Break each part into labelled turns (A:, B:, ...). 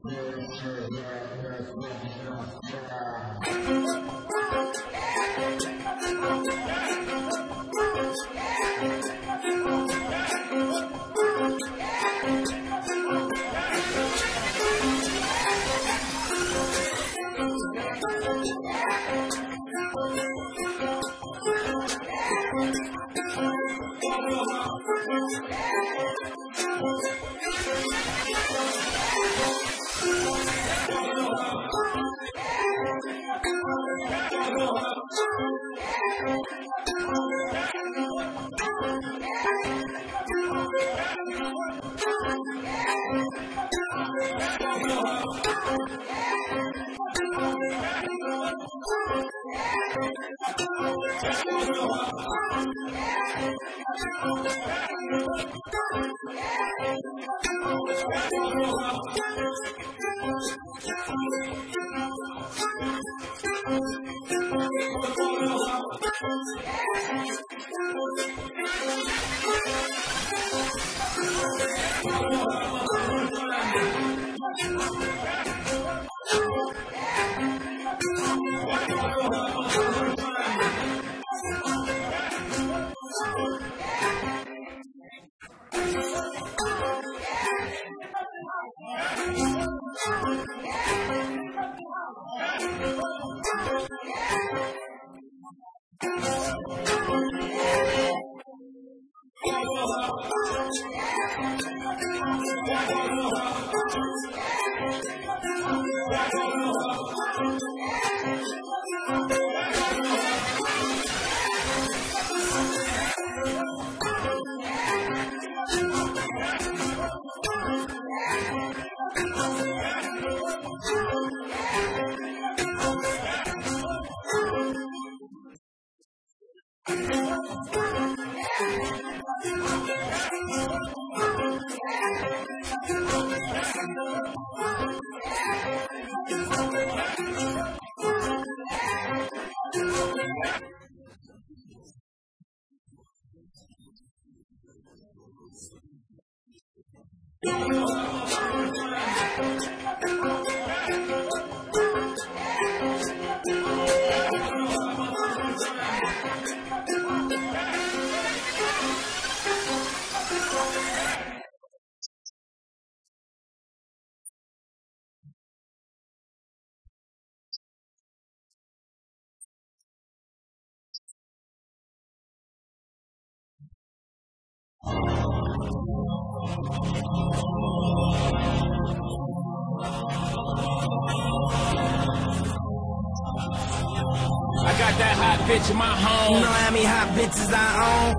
A: I got that hot bitch in my home.
B: You know how many hot bitches I own?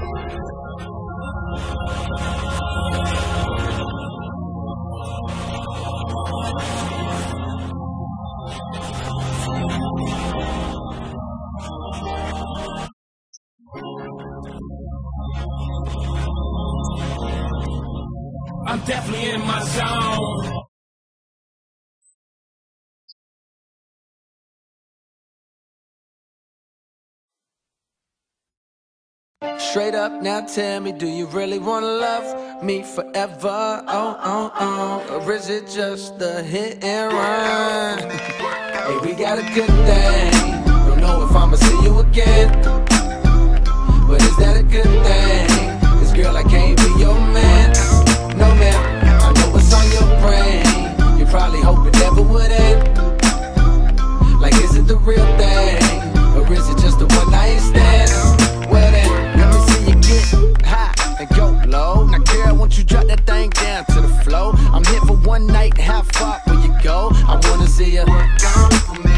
A: I'm definitely in my zone.
C: Straight up now tell me, do you really wanna love me forever? Or is it just a hit and run? Hey, we got a good thing. Don't know if I'ma see you again, but is that a good thing? 'Cause girl, I can't be your man. No man, I know what's on your brain. You probably hope it never would end. Like, is it the real thing? Or is it just a one night stand? Well then, let me see you get high and go low. Now girl, won't you drop that thing down to the floor? I'm here for one night, how far will you go? I wanna see you work on for me,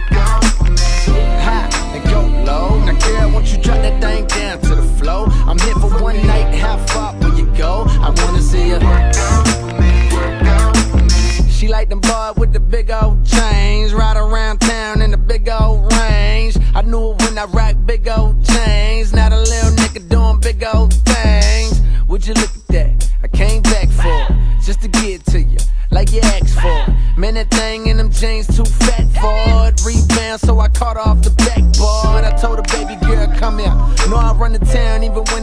C: high and go low. Now girl, won't you drop that thing down to the floor? I'm here for one night, how far will you go? I wanna see you work on for me. She like them boys with the big old chains, ride around town in the big old range. I knew it when I rock big old chains. Now the little nigga doing big old things. Would you look at that? I came back for it, just to get to you, like you asked for it. Man, that thing in them jeans too fat for it. Rebound, so I caught off the backboard. I told her, baby girl, come here. Know I run the town even when I ain't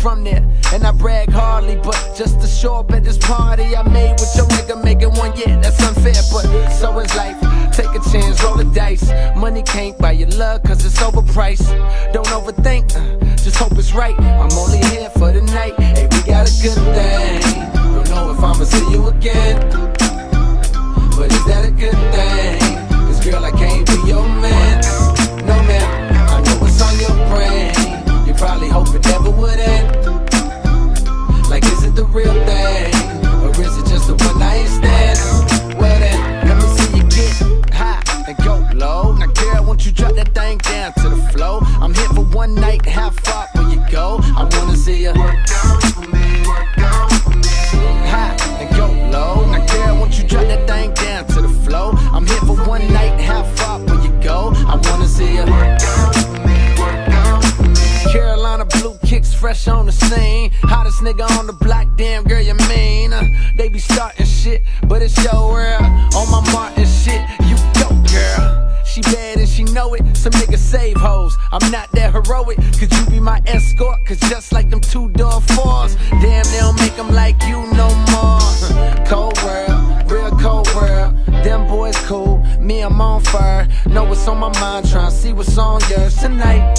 C: from there, and I brag hardly, but just to show up at this party I made with your nigga, making one, yeah, that's unfair, but so is life. Take a chance, roll the dice. Money can't buy your love, cause it's overpriced. Don't overthink, just hope it's right. I'm only here for the night. Hey, we got a good thing. Don't know if I'ma see you again, but is that a good thing? Cause girl, I can't be your man. No man, I know what's on your brain. You probably hope it never would end. Like, is it the real thing, or is it just a one night stand? Well then, let me see you get high and go low. Now girl, won't you drop that thing down to the floor? I'm here for one night, how far will you go? I wanna see you work out for me, high and go low. Now girl, won't you drop that thing down to the floor? I'm here for one night, how far will you go? I wanna see you work out for me, Carolina blue kicks fresh on the scene. Hottest nigga on the block, damn girl, you mean? They be starting shit, but it's your world. On my Martin shit, you go, girl. She bad and she know it, some niggas save hoes. I'm not that heroic, could you be my escort? Cause just like them two-door fours, damn, they don't make them like you no more. Cold world, real cold world. Them boys cool, me I'm on fire. Know what's on my mind, tryna see what's on yours. Tonight,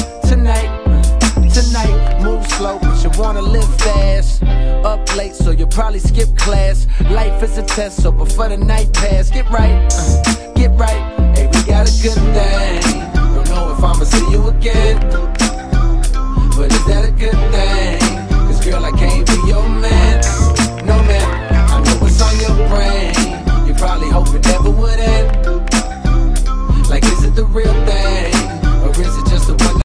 C: tonight, move slow, but you wanna live fast. Up late, so you'll probably skip class. Life is a test, so before the night pass, get right, get right. Hey, we got a good thing. Don't know if I'ma see you again,